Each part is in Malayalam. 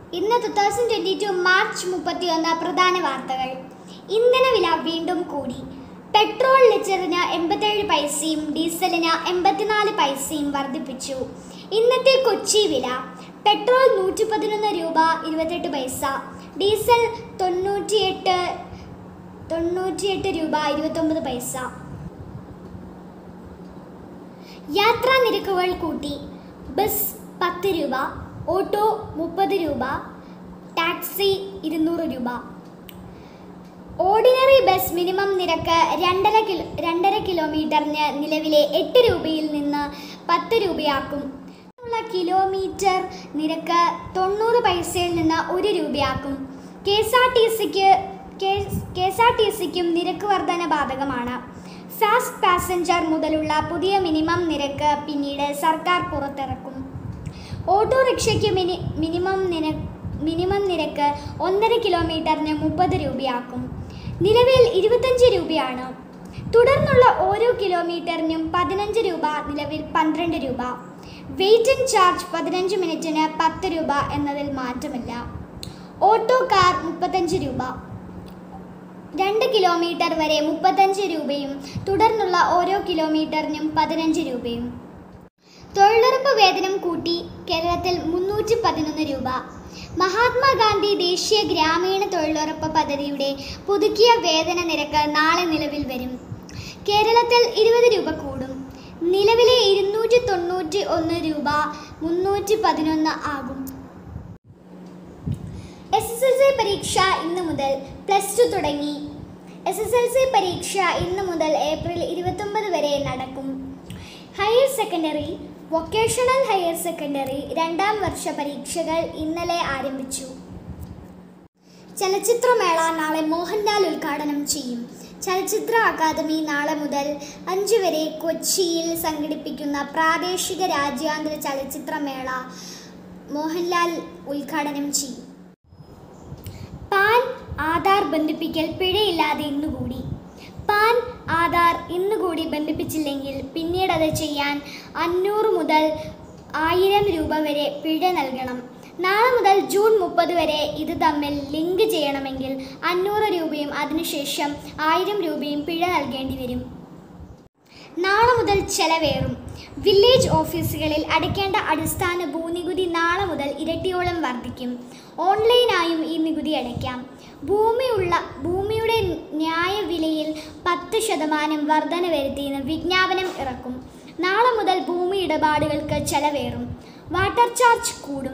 ഇന്ന് 2022 മാർച്ച് 31 പ്രധാന വാർത്തകൾ. ഇന്ധനവില വീണ്ടും കൂടി. പെട്രോൾ ലിറ്ററിന് 87 പൈസയും ഡീസലിന് 84 പൈസയും വർദ്ധിപ്പിച്ചു. ഇന്നത്തെ കൊച്ചി വില: പെട്രോൾ 111 രൂപ 28 പൈസ, ഡീസൽ 98 രൂപ 29 പൈസ. യാത്രാ നിരക്കുകൾ കൂട്ടി. ബസ് 10 രൂപ, ഓട്ടോ 30 രൂപ, ടാക്സി 200 രൂപ. ഓർഡിനറി ബസ് മിനിമം നിരക്ക് 2.5 കിലോമീറ്ററിന് നിലവിലെ 8 രൂപയിൽ നിന്ന് 10 രൂപയാക്കും. കിലോമീറ്റർ നിരക്ക് 90 പൈസയിൽ നിന്ന് 1 രൂപയാക്കും. KSRTCക്കും നിരക്ക് വർധന ബാധകമാണ്. ഫാസ്റ്റ് പാസഞ്ചർ മുതലുള്ള പുതിയ മിനിമം നിരക്ക് പിന്നീട് സർക്കാർ പുറത്തിറക്കും. ഓട്ടോറിക്ഷയ്ക്ക് മിനിമം നിരക്ക് 1.5 കിലോമീറ്ററിന് 30 രൂപയാക്കും. നിലവിൽ 25 രൂപയാണ്. തുടർന്നുള്ള ഓരോ കിലോമീറ്ററിനും 15 രൂപ, നിലവിൽ 12 രൂപ. വെയിറ്റിംഗ് ചാർജ് 15 മിനിറ്റിന് 10 രൂപ എന്നതിൽ മാറ്റമില്ല. ഓട്ടോ കാർ 35 രൂപ. 2 കിലോമീറ്റർ വരെ 35 രൂപയും തുടർന്നുള്ള ഓരോ കിലോമീറ്ററിനും 15 രൂപയും. തൊഴിലുറപ്പ് വേതനം കൂട്ടി. കേരളത്തിൽ 311 രൂപ. മഹാത്മാഗാന്ധി ദേശീയ ഗ്രാമീണ തൊഴിലുറപ്പ് പദ്ധതിയുടെ പുതുക്കിയ വേതന നിരക്ക് നാളെ നിലവിൽ വരും. കേരളത്തിൽ 20 രൂപ കൂടും. നിലവിലെ 291 രൂപ 311 ആകും. SSLC പരീക്ഷ ഇന്നു മുതൽ. പ്ലസ് 2 തുടങ്ങി. SSLC പരീക്ഷ ഇന്നു മുതൽ ഏപ്രിൽ 29 വരെ നടക്കും. Higher secondary, vocational higher secondary 2ാം വർഷ പരീക്ഷകൾ ഇന്നലെ ആരംഭിച്ചു. ചലച്ചിത്രമേള നാളെ മോഹൻലാൽ ഉദ്ഘാടനം ചെയ്യും. ചലച്ചിത്ര അക്കാദമി നാളെ മുതൽ 5 വരെ കൊച്ചിയിൽ സംഘടിപ്പിക്കുന്ന പ്രാദേശിക രാജ്യാന്തര ചലച്ചിത്രമേള മോഹൻലാൽ ഉദ്ഘാടനം ചെയ്യും. പാൻ ആധാർ ബന്ധിപ്പിക്കൽ പിഴയില്ലാതെ ഇന്നുകൂടി. പാൻ ആധാർ ഇന്നുകൂടി ബന്ധിപ്പിച്ചില്ലെങ്കിൽ പിന്നീട് അത് ചെയ്യാൻ 500 മുതൽ 1000 രൂപ വരെ പിഴ നൽകണം. നാളെ മുതൽ ജൂൺ 30 വരെ ഇത് തമ്മിൽ ലിങ്ക് ചെയ്യണമെങ്കിൽ 500 രൂപയും അതിനുശേഷം 1000 രൂപയും പിഴ നൽകേണ്ടി വരും. നാളെ മുതൽ ചെലവേറും. വില്ലേജ് ഓഫീസുകളിൽ അടയ്ക്കേണ്ട അടിസ്ഥാന ഭൂനികുതി നാളെ മുതൽ ഇരട്ടിയോളം വർദ്ധിക്കും. ഓൺലൈനായും ഈ നികുതി അടയ്ക്കാം. ഭൂമിയുടെ ന്യായവിലയിൽ 10% വർധന വരുത്തിയെന്ന് വിജ്ഞാപനം ഇറക്കും. നാളെ മുതൽ ഭൂമി ഇടപാടുകൾക്ക് ചെലവേറും. വാട്ടർ ചാർജ് കൂടും.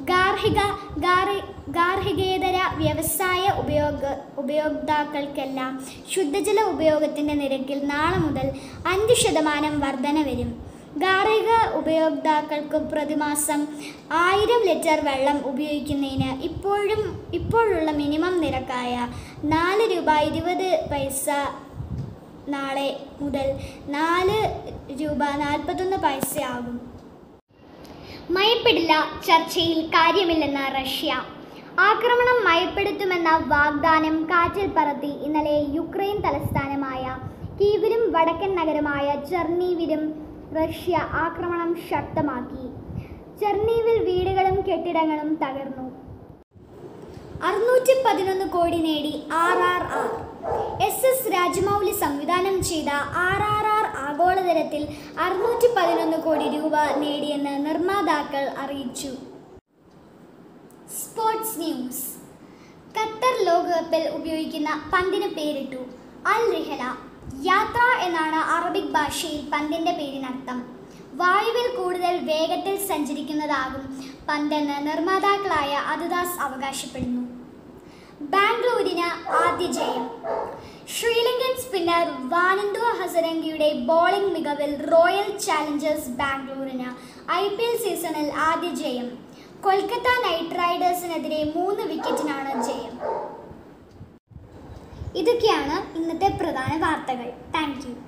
ഗാർഹികേതര വ്യവസായ ഉപയോക്താക്കൾക്കെല്ലാം ശുദ്ധജല ഉപയോഗത്തിൻ്റെ നിരക്കിൽ നാളെ മുതൽ 5% വർധന വരും. ഗാർഹിക ഉപയോക്താക്കൾക്ക് പ്രതിമാസം 1000 ലിറ്റർ വെള്ളം ഉപയോഗിക്കുന്നതിന് ഇപ്പോഴുള്ള മിനിമം നിരക്കായ 4 രൂപ 20 പൈസ നാളെ മുതൽ 4 രൂപ 41 പൈസയാകും. മയപ്പെടില്ല, ചർച്ചയിൽ കാര്യമില്ലെന്ന് റഷ്യ. ആക്രമണം മയപ്പെടുത്തുമെന്ന വാഗ്ദാനം കാറ്റിൽ പറത്തി ഇന്നലെ യുക്രൈൻ തലസ്ഥാനമായ കീവിലും വടക്കൻ നഗരമായ ചെർണീവിലും റഷ്യ ആക്രമണം ശക്തമാക്കി. ചെർണീവിൽ വീടുകളും കെട്ടിടങ്ങളും തകർന്നു. 611 കോടി നേടി RRR. SS രാജമൗലി സംവിധാനം ചെയ്ത RRR ആഗോളതലത്തിൽ 611 കോടി രൂപ നേടിയെന്ന് നിർമ്മാതാക്കൾ അറിയിച്ചു. Sports news. ഖത്തർ ലോകകപ്പിൽ ഉപയോഗിക്കുന്ന പന്തിന് പേരിട്ടു. അൽ റിഹല. യാത്ര എന്നാണ് അറബിക് ഭാഷയിൽ പന്തിൻ്റെ പേരിനർത്ഥം. വായുവിൽ കൂടുതൽ വേഗത്തിൽ സഞ്ചരിക്കുന്നതാകും പന്തെന്ന് നിർമ്മാതാക്കളായ അദിദാസ് അവകാശപ്പെടുന്നു. ബാംഗ്ലൂരിന് ആദ്യ ജയം. ശ്രീലങ്കൻ സ്പിന്നർ വാനന്ദു ഹസരംഗയുടെ ബോളിംഗ് മികവിൽ റോയൽ ചാലഞ്ചേഴ്സ് ബാംഗ്ലൂരിന് IPL സീസണിൽ ആദ്യ ജയം. കൊൽക്കത്ത നൈറ്റ് റൈഡേഴ്സിനെതിരെ 3 വിക്കറ്റിനാണ് ജയം. ഇതൊക്കെയാണ് ഇന്നത്തെ പ്രധാന വാർത്തകൾ. Thank U.